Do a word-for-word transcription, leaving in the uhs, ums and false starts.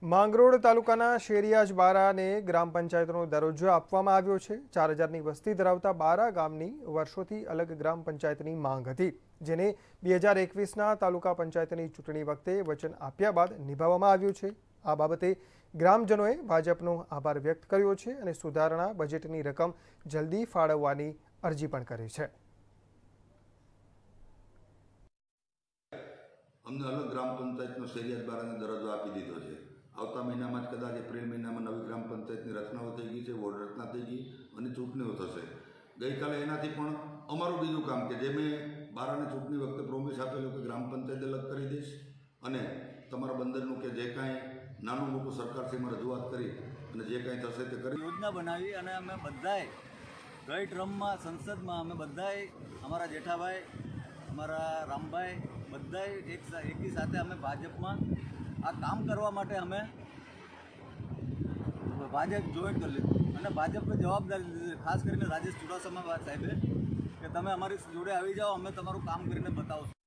માંગરોળ તાલુકાના શેરિયાજ બારાને ગ્રામ પંચાયતનો દરજ્જો આપવામાં આવ્યો છે। ચાર હજારની વસ્તી ધરાવતા બારા ગામની વર્ષોથી અલગ ગ્રામ પંચાયતની માંગ હતી, જેને બે હજાર એકવીસના તાલુકા પંચાયતની ચૂંટણી વખતે વચન આપ્યા બાદ નિભાવવામાં આવ્યું છે। આ બાબતે ગ્રામજનોએ ભાજપનો આભાર વ્યક્ત કર્યો છે અને સુધારણા બજેટની રકમ જલ્દી ફાળવવાની અરજી પણ કરી છે। અમને અલગ ગ્રામ પંચાયતનો શેરિયાજ બારાને દરજ્જો આપી દીધો છે। આવતા મહિનામાં જ કદાચ એપ્રિલ મહિનામાં નવી ગ્રામ પંચાયતની રચનાઓ થઈ ગઈ છે, વોર્ડ રચના થઈ ગઈ અને ચૂંટણીઓ થશે। ગઈકાલે એનાથી પણ અમારું બીજું કામ કે જે મેં બારાને ચૂંટણી વખતે પ્રોમિસ આપેલું કે ગ્રામ પંચાયત અલગ કરી દઈશ અને તમારા બંદરનું કે જે કાંઈ નાનું મોટું સરકારશ્રીમાં રજૂઆત કરી અને જે કાંઈ થશે તે કરી યોજના બનાવી અને અમે બધાએ ગઈ ટ્રમમાં સંસદમાં અમે બધાએ અમારા જેઠાભાઈ, અમારા રામભાઈ બધાએ એક એકી સાથે અમે ભાજપમાં આ કામ કરવા માટે અમે ભાજપ જોઈન કરી લીધું અને ભાજપને જવાબદારી લીધી, ખાસ કરીને રાજેશ ચુડાસમા સાહેબે કે તમે અમારી જોડે આવી જાઓ, અમે તમારું કામ કરીને બતાવશું।